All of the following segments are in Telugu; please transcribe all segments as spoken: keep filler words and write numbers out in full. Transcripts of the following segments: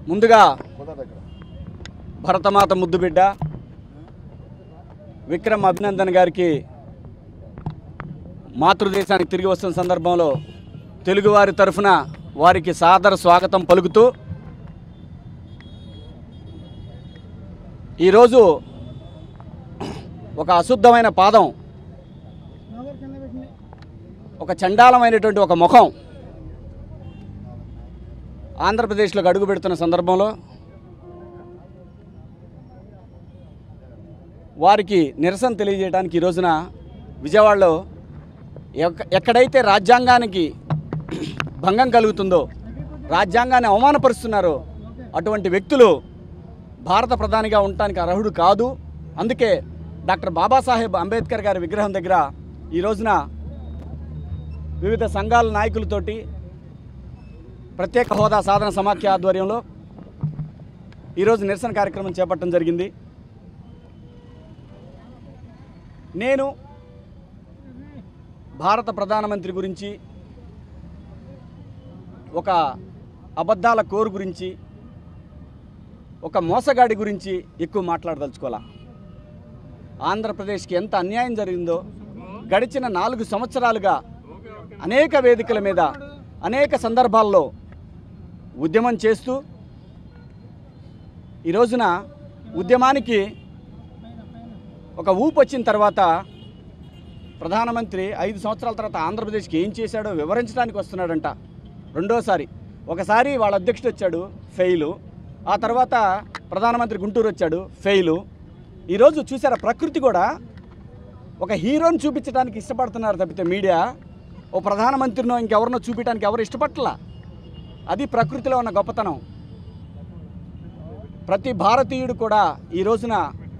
ముందుగా భరతమాత ముద్దుబిడ్డ విక్రమ్ అభినందన్ గారికి మాతృదేశానికి తిరిగి వస్తున్న సందర్భంలో తెలుగువారి తరఫున వారికి సాదర స్వాగతం పలుకుతూ ఈరోజు ఒక అశుద్ధమైన పాదం, ఒక చండాలమైనటువంటి ఒక ముఖం ఆంధ్రప్రదేశ్లోకి అడుగు పెడుతున్న సందర్భంలో వారికి నిరసన తెలియజేయడానికి ఈ రోజున విజయవాడలో ఎక్కడైతే రాజ్యాంగానికి భంగం కలుగుతుందో, రాజ్యాంగాన్ని అవమానపరుస్తున్నారో అటువంటి వ్యక్తులు భారత ప్రధానిగా ఉండటానికి అర్హుడు కాదు. అందుకే డాక్టర్ బాబాసాహెబ్ అంబేద్కర్ గారి విగ్రహం దగ్గర ఈ రోజున వివిధ సంఘాల నాయకులతోటి ప్రత్యేక హోదా సాధన సమాఖ్య ఆధ్వర్యంలో ఈరోజు నిరసన కార్యక్రమం చేపట్టడం జరిగింది. నేను భారత ప్రధానమంత్రి గురించి, ఒక అబద్ధాల కోరు గురించి, ఒక మోసగాడి గురించి ఎక్కువ మాట్లాడదలుచుకోవాలా. ఆంధ్రప్రదేశ్కి ఎంత అన్యాయం జరిగిందో గడిచిన నాలుగు సంవత్సరాలుగా అనేక వేదికల మీద అనేక సందర్భాల్లో ఉద్యమం చేస్తూ ఈ రోజున ఉద్యమానికి ఒక ఊపు వచ్చిన తర్వాత ప్రధానమంత్రి ఐదు సంవత్సరాల తర్వాత ఆంధ్రప్రదేశ్కి ఏం చేశాడో వివరించడానికి వస్తున్నాడంట. రెండోసారి ఒకసారి వాళ్ళ అధ్యక్షుడు వచ్చాడు, ఫెయిలు. ఆ తర్వాత ప్రధానమంత్రి గుంటూరు వచ్చాడు, ఫెయిలు. ఈరోజు చూసారా, ప్రకృతి కూడా ఒక హీరోని చూపించడానికి ఇష్టపడుతున్నారు తప్పితే మీడియా ఓ ప్రధానమంత్రినో ఇంకెవరినో చూపించడానికి ఎవరు ఇష్టపడలా. అది ప్రకృతిలో ఉన్న గొప్పతనం. ప్రతి భారతీయుడు కూడా ఈ రోజున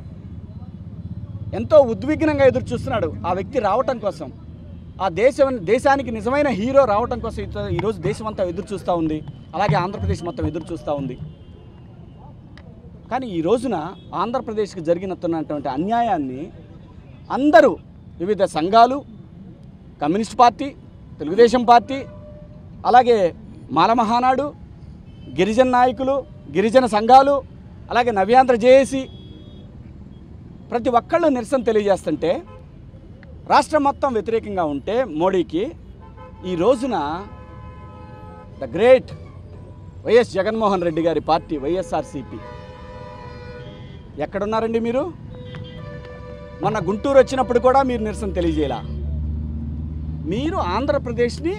ఎంతో ఉద్విగ్నంగా ఎదురు చూస్తున్నాడు ఆ వ్యక్తి రావటం కోసం. ఆ దేశం దేశానికి నిజమైన హీరో రావటం కోసం ఈరోజు దేశం అంతా ఎదురు చూస్తూ ఉంది. అలాగే ఆంధ్రప్రదేశ్ మొత్తం ఎదురు చూస్తూ ఉంది. కానీ ఈ రోజున ఆంధ్రప్రదేశ్కి జరిగినటువంటి అన్యాయాన్ని అందరూ, వివిధ సంఘాలు, కమ్యూనిస్ట్ పార్టీ, తెలుగుదేశం పార్టీ, అలాగే మాల మహానాడు, గిరిజన నాయకులు, గిరిజన సంఘాలు, అలాగే నవ్యాంధ్ర జేఏసీ, ప్రతి ఒక్కళ్ళు నిరసన తెలియజేస్తుంటే రాష్ట్రం మొత్తం వ్యతిరేకంగా ఉంటే మోడీకి ఈ రోజున ద గ్రేట్ వైఎస్ జగన్మోహన్ రెడ్డి గారి పార్టీ వైఎస్ఆర్సీపీ ఎక్కడున్నారండి మీరు? మొన్న గుంటూరు వచ్చినప్పుడు కూడా మీరు నిరసన తెలియజేయాల. మీరు ఆంధ్రప్రదేశ్ని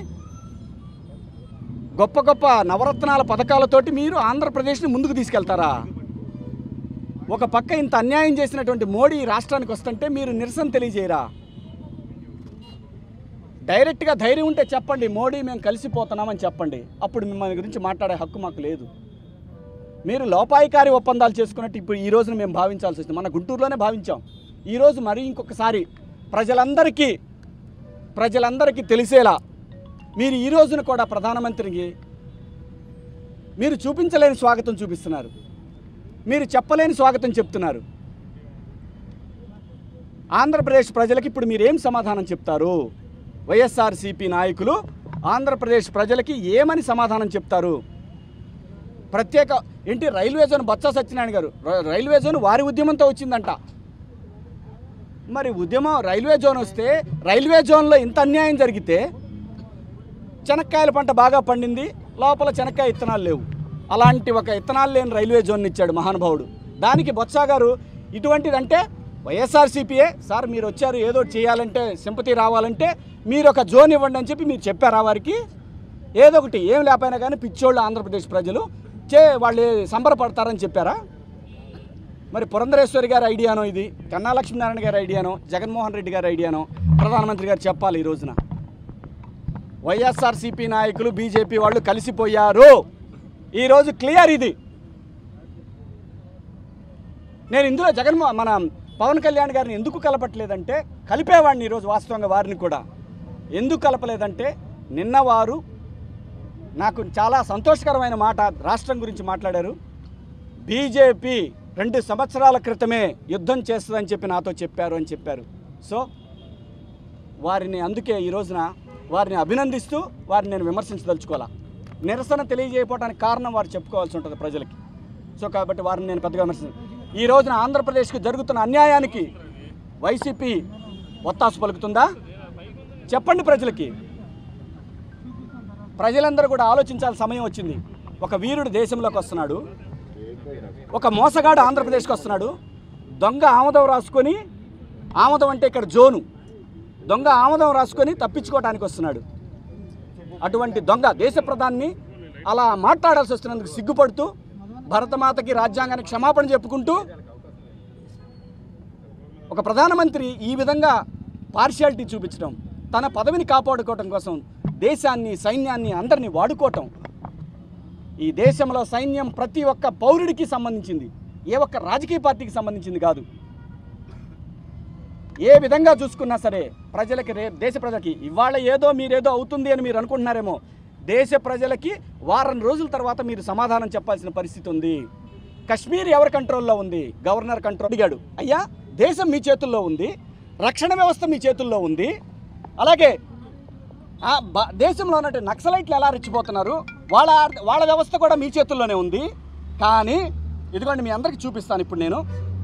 గొప్ప గొప్ప నవరత్నాల పథకాలతోటి మీరు ఆంధ్రప్రదేశ్ని ముందుకు తీసుకెళ్తారా? ఒక పక్క ఇంత అన్యాయం చేసినటువంటి మోడీ రాష్ట్రానికి వస్తుంటే మీరు నిరసన తెలియజేయరా? డైరెక్ట్గా ధైర్యం ఉంటే చెప్పండి, మోడీ మేము కలిసిపోతున్నామని చెప్పండి. అప్పుడు మిమ్మల్ని గురించి మాట్లాడే హక్కు మాకు లేదు. మీరు లోపాయికారి ఒప్పందాలు చేసుకున్నట్టు ఇప్పుడు ఈ రోజున మేము భావించాల్సి వస్తుంది. మన గుంటూరులోనే భావించాం. ఈరోజు మరి ఇంకొకసారి ప్రజలందరికీ ప్రజలందరికీ తెలిసేలా మీరు ఈ రోజున కూడా ప్రధానమంత్రికి మీరు చూపించలేని స్వాగతం చూపిస్తున్నారు. మీరు చెప్పలేని స్వాగతం చెప్తున్నారు. ఆంధ్రప్రదేశ్ ప్రజలకి ఇప్పుడు మీరు ఏం సమాధానం చెప్తారు? వైఎస్ఆర్సీపీ నాయకులు ఆంధ్రప్రదేశ్ ప్రజలకి ఏమని సమాధానం చెప్తారు? ప్రత్యేక ఏంటి రైల్వే జోన్, బొత్స సత్యనారాయణ గారు రైల్వే జోన్ వారి ఉద్యమంతో వచ్చిందంట. మరి ఉద్యమం రైల్వే జోన్ వస్తే రైల్వే జోన్లో ఇంత అన్యాయం జరిగితే చెనక్కాయల పంట బాగా పండింది, లోపల చెనక్కాయ ఇత్తనాలు లేవు. అలాంటి ఒక ఇత్తనాలు లేని రైల్వే జోన్ ఇచ్చాడు మహానుభావుడు. దానికి బొత్స గారు ఇటువంటిదంటే వైఎస్ఆర్సీపీయే సార్ మీరు వచ్చారు ఏదో చేయాలంటే సింపతి రావాలంటే మీరు ఒక జోన్ ఇవ్వండి అని చెప్పి మీరు చెప్పారా వారికి? ఏదో ఒకటి ఏం లేకపోయినా కానీ పిచ్చోళ్ళు ఆంధ్రప్రదేశ్ ప్రజలు చే వాళ్ళు సంబరపడతారని చెప్పారా? మరి పురంధరేశ్వరి గారి ఐడియానో, ఇది కన్నా లక్ష్మీనారాయణ గారి ఐడియానో, జగన్మోహన్ రెడ్డి గారి ఐడియానో ప్రధానమంత్రి గారు చెప్పాలి. ఈ రోజున వైఎస్ఆర్సీపీ నాయకులు బీజేపీ వాళ్ళు కలిసిపోయారు. ఈరోజు క్లియర్ ఇది. నేను ఇందులో జగన్మో మన పవన్ కళ్యాణ్ గారిని ఎందుకు కలపట్లేదంటే కలిపేవాడిని ఈరోజు వాస్తవంగా వారిని కూడా. ఎందుకు కలపలేదంటే నిన్న వారు నాకు చాలా సంతోషకరమైన మాట రాష్ట్రం గురించి మాట్లాడారు. బీజేపీ రెండు సంవత్సరాల క్రితమే యుద్ధం చేస్తుందని చెప్పి నాతో చెప్పారు అని చెప్పారు. సో వారిని అందుకే ఈ రోజున వారిని అభినందిస్తూ వారిని నేను విమర్శించదలుచుకోవాలా. నిరసన తెలియజేయకపోవడానికి కారణం వారు చెప్పుకోవాల్సి ఉంటుంది ప్రజలకి. సో కాబట్టి వారిని నేను పెద్దగా విమర్శించాను. ఈ రోజున ఆంధ్రప్రదేశ్కి జరుగుతున్న అన్యాయానికి వైసీపీ ఒత్తాసు పలుకుతుందా? చెప్పండి ప్రజలకి. ప్రజలందరూ కూడా ఆలోచించాల్సిన సమయం వచ్చింది. ఒక వీరుడు దేశంలోకి వస్తున్నాడు, ఒక మోసగాడు ఆంధ్రప్రదేశ్కి వస్తున్నాడు. దొంగ ఆమదం రాసుకొని, ఆమదం అంటే ఇక్కడ జోను, దొంగ ఆమదం రాసుకొని తప్పించుకోవడానికి వస్తున్నాడు. అటువంటి దొంగ దేశ ప్రధాని అలా మాట్లాడాల్సి వస్తున్నందుకు సిగ్గుపడుతూ భరతమాతకి రాజ్యాంగానికి క్షమాపణ చెప్పుకుంటూ ఒక ప్రధానమంత్రి ఈ విధంగా పార్షియాలిటీ చూపించడం, తన పదవిని కాపాడుకోవడం కోసం దేశాన్ని, సైన్యాన్ని, అందరినీ వాడుకోవటం. ఈ దేశంలో సైన్యం ప్రతి ఒక్క పౌరుడికి సంబంధించింది, ఏ ఒక్క రాజకీయ పార్టీకి సంబంధించింది కాదు. ఏ విధంగా చూసుకున్నా సరే ప్రజలకి, రే దేశ ప్రజలకి ఇవాళ ఏదో మీరేదో అవుతుంది అని మీరు అనుకుంటున్నారేమో, దేశ ప్రజలకి వారం రోజుల తర్వాత మీరు సమాధానం చెప్పాల్సిన పరిస్థితి ఉంది. కశ్మీర్ ఎవరి కంట్రోల్లో ఉంది? Governor control. అడిగాడు, అయ్యా దేశం మీ చేతుల్లో ఉంది, రక్షణ వ్యవస్థ మీ చేతుల్లో ఉంది, అలాగే దేశంలో ఉన్నట్టు నక్సలైట్లు ఎలా రెచ్చిపోతున్నారు, వాళ్ళ వాళ్ళ వ్యవస్థ కూడా మీ చేతుల్లోనే ఉంది. కానీ ఇదిగోండి మీ అందరికీ చూపిస్తాను ఇప్పుడు నేను.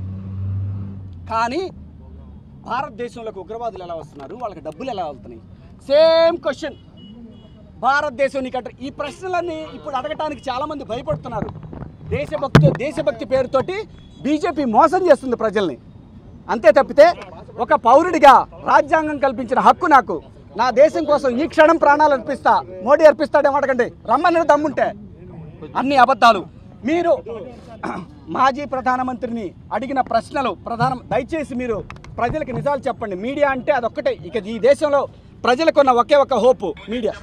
కానీ భారతదేశంలోకి ఉగ్రవాదులు ఎలా వస్తున్నారు, వాళ్ళకి డబ్బులు ఎలా వెళ్తున్నాయి? Same question. భారతదేశం నీకు ఈ ప్రశ్నలన్నీ ఇప్పుడు అడగటానికి చాలామంది భయపడుతున్నారు. దేశభక్తి దేశభక్తి పేరుతోటి బీజేపీ మోసం చేస్తుంది ప్రజల్ని. అంతే తప్పితే ఒక పౌరుడిగా రాజ్యాంగం కల్పించిన హక్కు నాకు, నా దేశం కోసం ఈ క్షణం ప్రాణాలు అర్పిస్తా, మోడీ అర్పిస్తాడేమో అడగండి, రమ్మని దమ్ముంటే. అన్ని అబద్ధాలు. మీరు మాజీ ప్రధానమంత్రిని అడిగిన ప్రశ్నలు ప్రధాన దయచేసి మీరు ప్రజలకు నిజాలు చెప్పండి. మీడియా అంటే అదొక్కటే ఇక ఈ దేశంలో ప్రజలకున్న ఒకే ఒక హోపు మీడియా.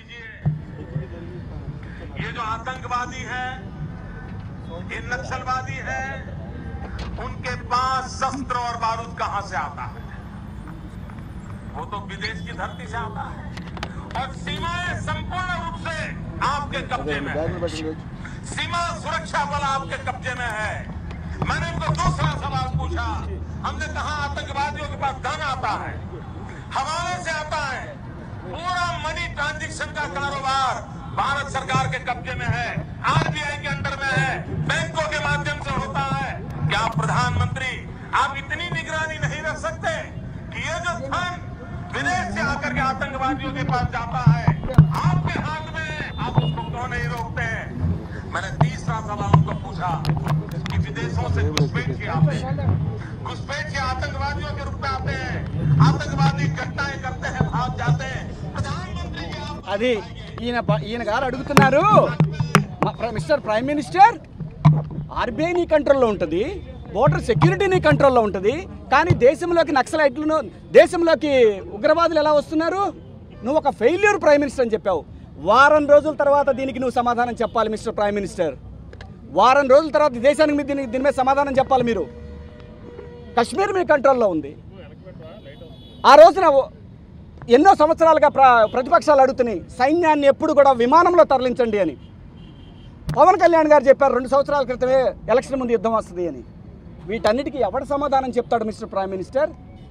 ये जो आतंकवादी है, ये नक्सलवादी है, उनके पास शस्त्र और बारूद कहां से आता है? वो तो विदेश की धरती से आता है और सीमाएं संपूर्ण रूप से आपके कब्जे में है। सीमा सुरक्षा बल आपके कब्जे में है। मैंने उनको दूसरा सवाल पूछा, हमने कहा आतंकवादियों के पास धन आता है, हवाले से आता है, पूरा मनी ट्रांजैक्शन का कारोबार भारत सरकार के कब्जे में है, आरबीआई के अंडर में है, बैंकों के माध्यम से होता है। क्या प्रधानमंत्री आप इतनी निगरानी नहीं रख सकते कि ये जो धन विदेश से आकर के आतंकवादियों के पास जाता है आपके हाथ में, आप उसको क्यों नहीं रोकते? मैंने तीसरा सवाल उनको पूछा कि विदेशों से घुसपैठ आते हैं, घुसपैठ के आतंकवादियों के रूप में आते हैं, आतंकवादी घटनाएं करते हैं, भाग जाते हैं। प्रधानमंत्री जी అది ఈయన ఈయన గారు అడుగుతున్నారు, మిస్టర్ ప్రైమ్ మినిస్టర్, ఆర్బీఐ నీ కంట్రోల్లో ఉంటుంది, బోర్డర్ సెక్యూరిటీ నీ కంట్రోల్లో ఉంటుంది, కానీ దేశంలోకి నక్సలైట్లను, దేశంలోకి ఉగ్రవాదులు ఎలా వస్తున్నారు? నువ్వు ఒక ఫెయిల్యూర్ ప్రైమ్ మినిస్టర్ అని చెప్పావు. వారం రోజుల తర్వాత దీనికి నువ్వు సమాధానం చెప్పాలి మిస్టర్ ప్రైమ్ మినిస్టర్. వారం రోజుల తర్వాత దేశానికి మీరు దీని దీని మీద సమాధానం చెప్పాలి. మీరు కశ్మీర్ మీ కంట్రోల్లో ఉంది. ఆ రోజున ఎన్నో సంవత్సరాలుగా ప్ర ప్రతిపక్షాలు అడుగుతున్నాయి సైన్యాన్ని ఎప్పుడు కూడా విమానంలో తరలించండి అని. పవన్ కళ్యాణ్ గారు చెప్పారు రెండు సంవత్సరాల క్రితమే ఎలక్షన్ ముందు యుద్ధం వస్తుంది అని. వీటన్నిటికీ ఎవడు సమాధానం చెప్తాడు మిస్టర్ ప్రైమ్ మినిస్టర్?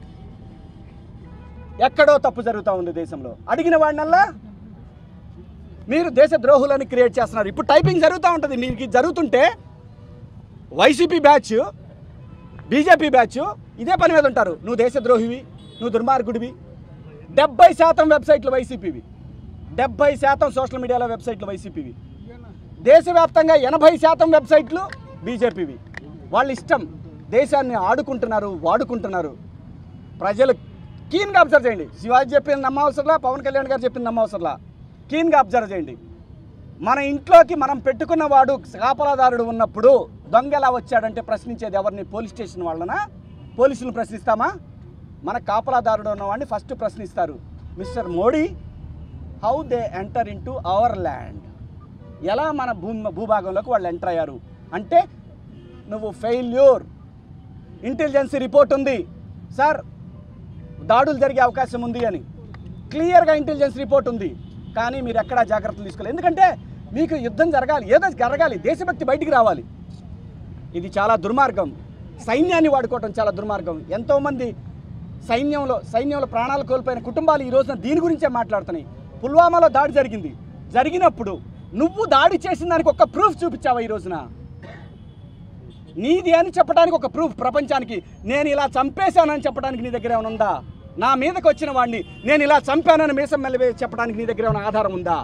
ఎక్కడో తప్పు జరుగుతూ ఉంది దేశంలో. అడిగిన వాడినల్లా మీరు దేశ ద్రోహులని క్రియేట్ చేస్తున్నారు. ఇప్పుడు టైపింగ్ జరుగుతూ ఉంటుంది. మీకు జరుగుతుంటే వైసీపీ బ్యాచ్, బీజేపీ బ్యాచ్ ఇదే పని మీద ఉంటారు. నువ్వు దేశద్రోహివి, నువ్వు దుర్మార్గుడివి. డెబ్బై శాతం వెబ్సైట్లు వైసీపీవి, డెబ్బై శాతం సోషల్ మీడియాలో వెబ్సైట్లు వైసీపీవి. దేశవ్యాప్తంగా ఎనభై శాతం వెబ్సైట్లు బీజేపీవి. వాళ్ళ ఇష్టం. దేశాన్ని ఆడుకుంటున్నారు, వాడుకుంటున్నారు. ప్రజలు కీన్గా అబ్జర్వ్ చేయండి. శివాజీ చెప్పింది నమ్మవసరంలా, పవన్ కళ్యాణ్ గారు చెప్పింది నమ్మవసరంలా. కీన్గా అబ్జర్వ్ చేయండి. మన ఇంట్లోకి మనం పెట్టుకున్న వాడు కాపలాదారుడు ఉన్నప్పుడు దొంగ ఎలా వచ్చాడంటే ప్రశ్నించేది ఎవరిని? పోలీస్ స్టేషన్ వాళ్ళనా? పోలీసులను ప్రశ్నిస్తామా? మన కాపలాదారుడు ఉన్నవాడిని ఫస్ట్ ప్రశ్నిస్తారు. Mister Modi, how they enter into our land, ఎలా మన భూ భూభాగంలోకి వాళ్ళు ఎంటర్ అయ్యారు అంటే నువ్వు ఫెయిల్యూర్. ఇంటెలిజెన్స్ రిపోర్ట్ ఉంది సార్, దాడులు జరిగే అవకాశం ఉంది అని క్లియర్గా ఇంటెలిజెన్స్ రిపోర్ట్ ఉంది. కానీ మీరు ఎక్కడా జాగ్రత్తలు తీసుకోలేదు. ఎందుకంటే మీకు యుద్ధం జరగాలి, ఏదో జరగాలి, దేశభక్తి బయటికి రావాలి. ఇది చాలా దుర్మార్గం. సైన్యాన్ని వాడుకోవటం చాలా దుర్మార్గం. ఎంతోమంది సైన్యంలో సైన్యంలో ప్రాణాలు కోల్పోయిన కుటుంబాలు ఈ రోజున దీని గురించే మాట్లాడుతున్నాయి. పుల్వామాలో దాడి జరిగింది. జరిగినప్పుడు నువ్వు దాడి చేసిన దానికి ఒక ప్రూఫ్ చూపించావా ఈ రోజున? నీది అని చెప్పడానికి ఒక ప్రూఫ్ ప్రపంచానికి, నేను ఇలా చంపేశానని చెప్పడానికి నీ దగ్గర ఏమైనా ఉందా? నా మీదకి వచ్చిన వాడిని నేను ఇలా చంపానని మీసం మెల్లవే చెప్పడానికి నీ దగ్గర ఏమైనా ఆధారం ఉందా?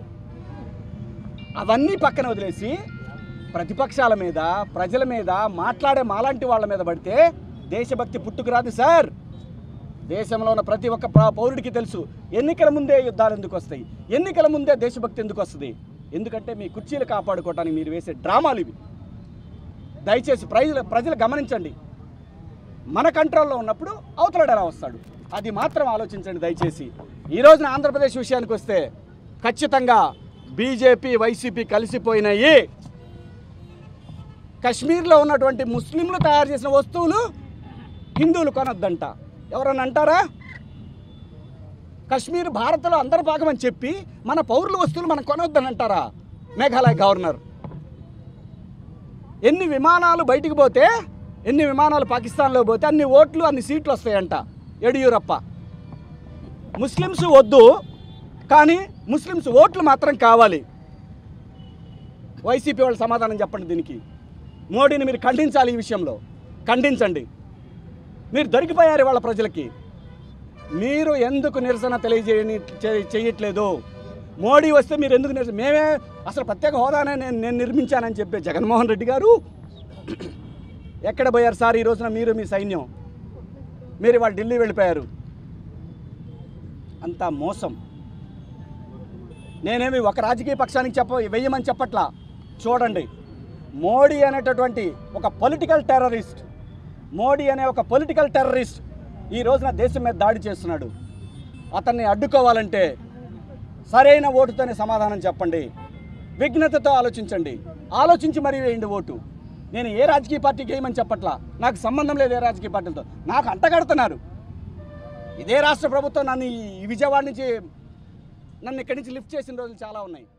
అవన్నీ పక్కన వదిలేసి ప్రతిపక్షాల మీద, ప్రజల మీద మాట్లాడే మాలాంటి వాళ్ళ మీద పడితే దేశభక్తి పుట్టుకురాదు సార్. దేశంలో ఉన్న ప్రతి ఒక్క పౌరుడికి తెలుసు ఎన్నికల ముందే యుద్ధాలు ఎందుకు వస్తాయి, ఎన్నికల ముందే దేశభక్తి ఎందుకు వస్తుంది. ఎందుకంటే మీ కుర్చీలు కాపాడుకోవడానికి మీరు వేసే డ్రామాలు ఇవి. దయచేసి ప్రజలు ప్రజలు గమనించండి. మన కంట్రోల్లో ఉన్నప్పుడు అవతలడు ఎలా వస్తాడు, అది మాత్రం ఆలోచించండి దయచేసి. ఈ రోజున ఆంధ్రప్రదేశ్ విషయానికి వస్తే ఖచ్చితంగా బీజేపీ వైసీపీ కలిసిపోయినాయి. కశ్మీర్లో ఉన్నటువంటి ముస్లింలు తయారు చేసిన వస్తువులు హిందువులు కొనొద్దంట. ఎవరన్నా అంటారా? కశ్మీర్ భారత్లో అంతర్భాగం అని చెప్పి మన పౌరుల వస్తువులు మనం కొనొద్దని అంటారా? మేఘాలయ గవర్నర్. ఎన్ని విమానాలు బయటికి పోతే, ఎన్ని విమానాలు పాకిస్తాన్లో పోతే అన్ని ఓట్లు అన్ని సీట్లు వస్తాయంట యడియూరప్ప. ముస్లిమ్స్ వద్దు కానీ ముస్లిమ్స్ ఓట్లు మాత్రం కావాలి. వైసీపీ వాళ్ళు సమాధానం చెప్పండి దీనికి. మోడీని మీరు ఖండించాలి, ఈ విషయంలో ఖండించండి. మీరు దొరికిపోయారు వాళ్ళ ప్రజలకి. మీరు ఎందుకు నిరసన తెలియజేయని చేయట్లేదు? మోడీ వస్తే మీరు ఎందుకు నిరసన? మేమే అసలు ప్రత్యేక హోదానే నేను నేను నిర్మించానని చెప్పే జగన్మోహన్ రెడ్డి గారు ఎక్కడ పోయారు సార్ ఈ రోజున? మీరు మీ సైన్యం మీరు వాళ్ళు ఢిల్లీ వెళ్ళిపోయారు. అంతా మోసం. నేనేమి ఒక రాజకీయ పక్షానికి చెప్ప వెయ్యమని చెప్పట్లా. చూడండి, మోడీ అనేటటువంటి ఒక పొలిటికల్ టెర్రరిస్ట్, మోడీ అనే ఒక పొలిటికల్ టెర్రరిస్ట్ ఈ రోజున దేశం మీద దాడి చేస్తున్నాడు. అతన్ని అడ్డుకోవాలంటే సరైన ఓటుతోనే సమాధానం చెప్పండి. విఘ్నతతో ఆలోచించండి. ఆలోచించి మరీ వేయండి ఓటు. నేను ఏ రాజకీయ పార్టీకి వేయమని చెప్పట్లా. నాకు సంబంధం లేదు ఏ రాజకీయ పార్టీలతో. నాకు అంటగడుతున్నారు. ఇదే రాష్ట్ర ప్రభుత్వం నన్ను ఈ విజయవాడ నుంచి నన్ను ఇక్కడి నుంచి లిఫ్ట్ చేసిన రోజులు చాలా ఉన్నాయి.